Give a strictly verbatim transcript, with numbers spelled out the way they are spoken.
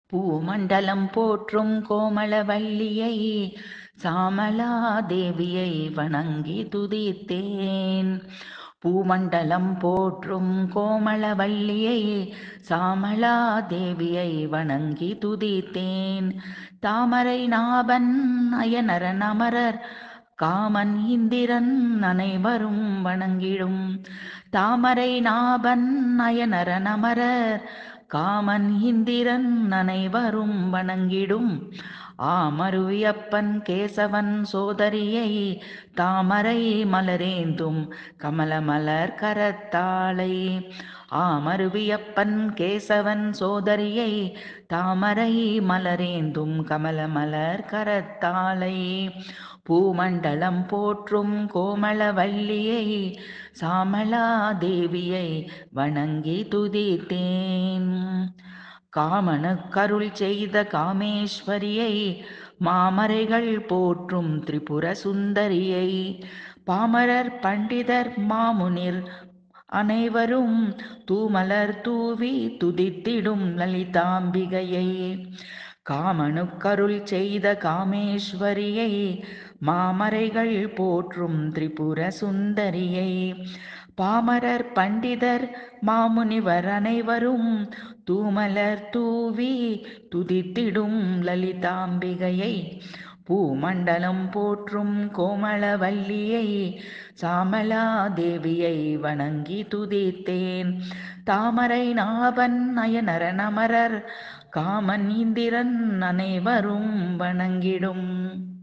பூமண்டலம் போற்றும் கோமளவல்லியை சாமளா தேவியை வணங்கி துதித்தேன். பூமண்டலம் போற்றும் கோமளவல்லியை சாமளா தேவியை வணங்கி துதித்தேன். தாமரை நாபன் அயனரன் அமரர் காமன் இந்திரன் அனைவரும் வணங்கிடும். தாமரை நாபன் அயனரன் அமரர் காமன் இந்திரன் அனைவரும் வணங்கிடும். ஆமருவியப்பன் கேசவன் சோதரியை தாமரை மலரேந்தும் கமலமலர் கரத்தாளை. ஆமருவியப்பன் கேசவன் சோதரியை தாமரை மலரேந்தும் கமலமலர் கரத்தாளை. பூமண்டலம் போற்றும் கோமளவல்லியை சாமளா தேவியை வணங்கி துதித்தேன். காமனுக்கருள் செய்த காமேஸ்வரியை மாமரைகள் போற்றும் திரிபுர சுந்தரியை பாமரர் பண்டிதர் மாமுனிர் அனைவரும் தூமலர் தூவி துதித்திடும் லலிதாம்பிகையை. காமனுக்கருள் செய்த காமேஸ்வரியை மாமரைகள் போற்றும் திரிபுர சுந்தரியை பாமரர் பண்டிதர் மாமுனிவர் அனைவரும் தூமலர் தூவி துதித்திடும் லலிதாம்பிகையை. பூமண்டலம் போற்றும் கோமளவல்லியை சாமளா தேவியை வணங்கி துதித்தேன். தாமரை நாபன் அயனரன் அமரர் காமன் இந்திரன் அனைவரும் வணங்கிடும்.